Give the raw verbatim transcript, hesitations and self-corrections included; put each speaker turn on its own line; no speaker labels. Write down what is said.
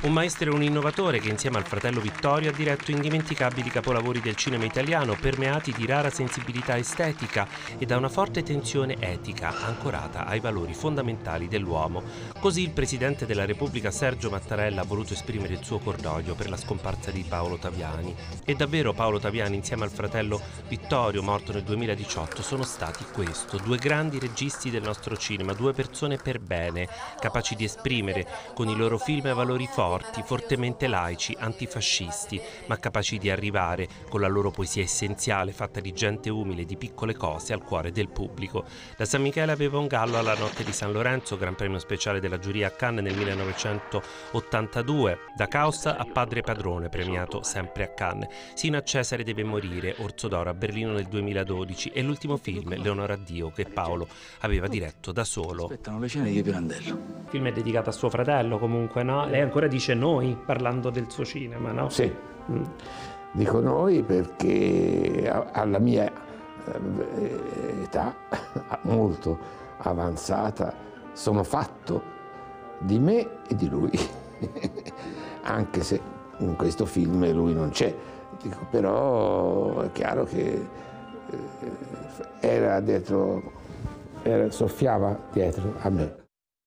Un maestro e un innovatore che insieme al fratello Vittorio ha diretto indimenticabili capolavori del cinema italiano permeati di rara sensibilità estetica e da una forte tensione etica ancorata ai valori fondamentali dell'uomo. Così il Presidente della Repubblica Sergio Mattarella ha voluto esprimere il suo cordoglio per la scomparsa di Paolo Taviani. E davvero Paolo Taviani insieme al fratello Vittorio, morto nel duemiladiciotto, sono stati questo, due grandi registi del nostro cinema, due persone per bene, capaci di esprimere con i loro film valori forti, fortemente laici, antifascisti, ma capaci di arrivare con la loro poesia essenziale, fatta di gente umile, di piccole cose, al cuore del pubblico. Da San Michele aveva un gallo alla notte di San Lorenzo, gran premio speciale della giuria a Cannes nel millenovecentottantadue, da Causa a Padre Padrone, premiato sempre a Cannes, sino a Cesare deve morire, Orso d'Oro a Berlino nel duemiladodici e l'ultimo film, Leonora Dio, che Paolo aveva diretto da solo.
Aspettano le cene di Pirandello.
Il film è dedicato a suo fratello comunque, no? Lei ancora dice noi, parlando del suo cinema, no?
Sì, mm. Dico noi perché alla mia età molto avanzata sono fatto di me e di lui, anche se in questo film lui non c'è. Dico, però è chiaro che era dietro, era, soffiava dietro a me.